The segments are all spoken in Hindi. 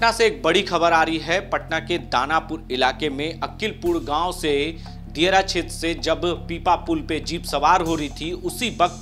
पटना से एक बड़ी खबर आ रही है। पटना के दानापुर इलाके में अक्किलपुर गांव से दियरा क्षेत्र से जब पीपा पुल पे जीप सवार हो रही थी, उसी वक्त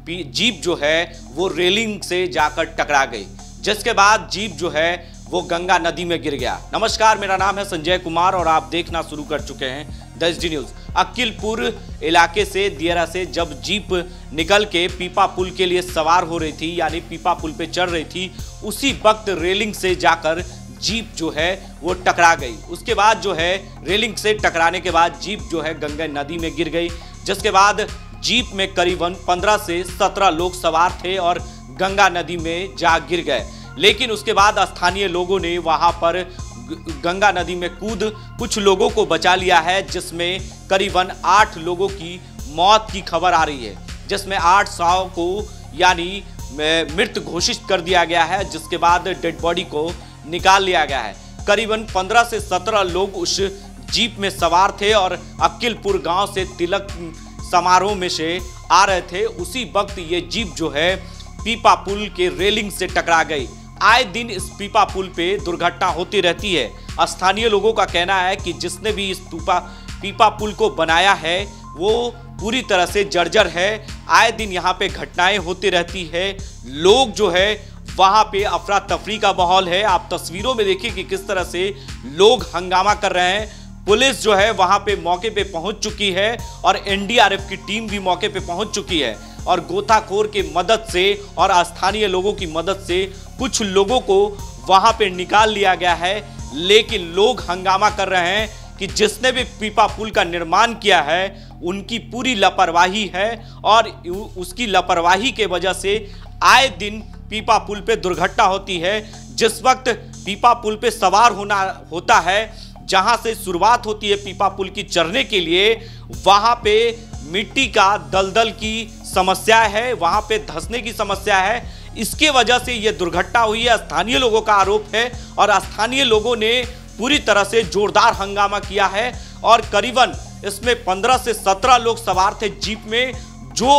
जीप जो है वो रेलिंग से जाकर टकरा गई, जिसके बाद जीप जो है वो गंगा नदी में गिर गया। नमस्कार, मेरा नाम है संजय कुमार और आप देखना शुरू कर चुके हैं द SD न्यूज। अक्किलपुर इलाके से दियरा से जब जीप निकल के पीपा पुल के लिए सवार हो रही थी, यानी पीपा पुल पे चढ़ रही थी, उसी वक्त रेलिंग से जाकर जीप जो है वो टकरा गई। उसके बाद जो है रेलिंग से टकराने के बाद जीप जो है गंगा नदी में गिर गई, जिसके बाद जीप में करीबन 15 से 17 लोग सवार थे और गंगा नदी में जा गिर गए। लेकिन उसके बाद स्थानीय लोगों ने वहां पर गंगा नदी में कूद कुछ लोगों को बचा लिया है, जिसमें करीबन 8 लोगों की मौत की खबर आ रही है, जिसमें 8 शव को यानी मृत घोषित कर दिया गया है, जिसके बाद डेड बॉडी को निकाल लिया गया है। करीबन 15 से 17 लोग उस जीप में सवार थे और अक्किलपुर गांव से तिलक समारोह में से आ रहे थे। उसी वक्त ये जीप जो है पीपा पुल के रेलिंग से टकरा गई। आए दिन इस पीपा पुल पे दुर्घटना होती रहती है। स्थानीय लोगों का कहना है कि जिसने भी इस पीपा पुल को बनाया है वो पूरी तरह से जर्जर है। आए दिन यहाँ पे घटनाएं होती रहती है। लोग जो है वहाँ पे अफरा तफरी का माहौल है। आप तस्वीरों में देखिए कि किस तरह से लोग हंगामा कर रहे हैं। पुलिस जो है वहाँ पे मौके पे पहुँच चुकी है और NDRF की टीम भी मौके पे पहुँच चुकी है और गोताखोर की मदद से और स्थानीय लोगों की मदद से कुछ लोगों को वहां पे निकाल लिया गया है। लेकिन लोग हंगामा कर रहे हैं कि जिसने भी पीपा पुल का निर्माण किया है उनकी पूरी लापरवाही है और उसकी लापरवाही के वजह से आए दिन पीपा पुल पे दुर्घटना होती है। जिस वक्त पीपा पुल पे सवार होता है, जहां से शुरुआत होती है पीपा पुल की चढ़ने के लिए, वहां पे मिट्टी का दलदल की समस्या है, वहां पे धंसने की समस्या है। इसके वजह से यह दुर्घटना हुई है, स्थानीय लोगों का आरोप है और स्थानीय लोगों ने पूरी तरह से जोरदार हंगामा किया है और करीबन इसमें 15 से 17 लोग सवार थे जीप में, जो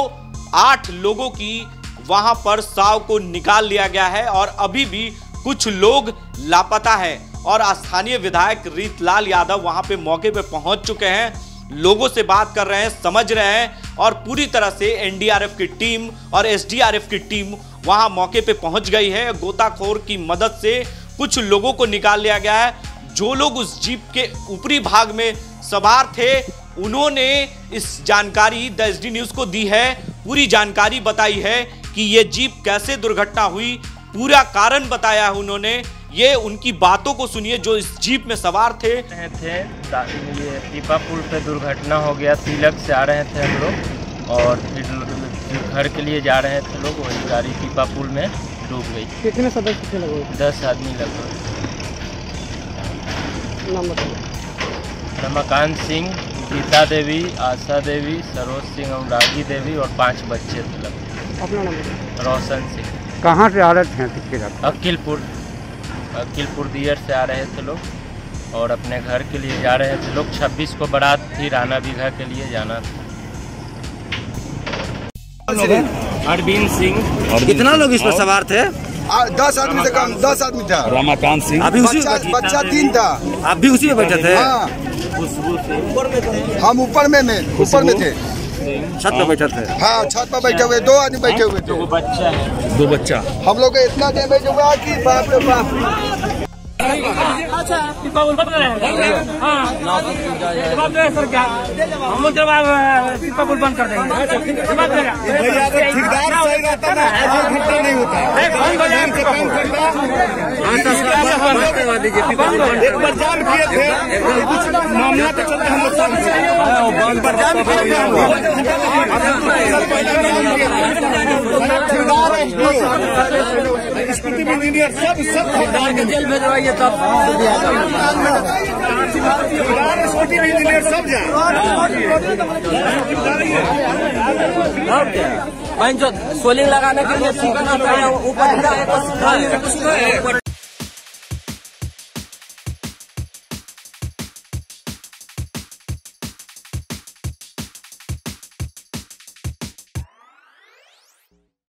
8 लोगों की वहां पर शव को निकाल लिया गया है और अभी भी कुछ लोग लापता हैं और स्थानीय विधायक रीतलाल यादव वहां पे मौके पे पहुंच चुके हैं, लोगों से बात कर रहे हैं, समझ रहे हैं और पूरी तरह से NDRF की टीम और SDRF की टीम वहां मौके पे पहुंच गई है। गोताखोर की मदद से कुछ लोगों को निकाल लिया गया है। जो लोग उस जीप के ऊपरी भाग में सवार थे उन्होंने इस जानकारी द SD न्यूज को दी है। पूरी जानकारी बताई है कि ये जीप कैसे दुर्घटना हुई, पूरा कारण बताया है उन्होंने। ये उनकी बातों को सुनिए जो इस जीप में सवार थे। ये पीपा पुल पे दुर्घटना हो गया। तिलक से आ रहे थे हम लोग और फिर घर के लिए जा रहे थे लोग, वही गाड़ी पीपा पुल में डूब गई। कितने सदस्य थे लगभग? 10 आदमी लगभग। नाम बताइए। रमाकांत सिंह, गीता देवी, आशा देवी, सरोज सिंह, अनुरागी देवी और 5 बच्चे थे लगभग। अपना नाम बताइए। रोशन सिंह। कहाँ से आ रहे थे? अक्किलपुर दियर से आ रहे थे लोग और अपने घर के लिए जा रहे थे लोग। 26 को बारात थी, राना बीघा के लिए जाना था। अरविंद सिंह। कितना लोग इस पर सवार थे? 10 आदमी से कम, 10 आदमी था। रमाकांत सिंह। अभी उसी बच्चा 3 था। आप भी उसी में बैठे थे? हाँ। हम ऊपर में थे, छत पर बैठे थे। हाँ, छत पर बैठे हुए 2 आदमी बैठे हुए थे। 2 बच्चा। हम लोग इतना देर बैठे हुआ कि बाप रे बाप। अच्छा, पीपा पुल बंद करें। हाँ, सर क्या हम लोग जब पीपा पुल बंद कर देंगे ठेकेदार सही रहता ना, ऐसा घटना नहीं होता। एक बार जाम किए थे, कुछ मामला पे चलते हम लोग स्कूटी में इंजीनियर सब जेल भेजवाइए तब स्कूटी में इंजीनियर सब जाए। सोलिंग लगाने के लिए ऊपर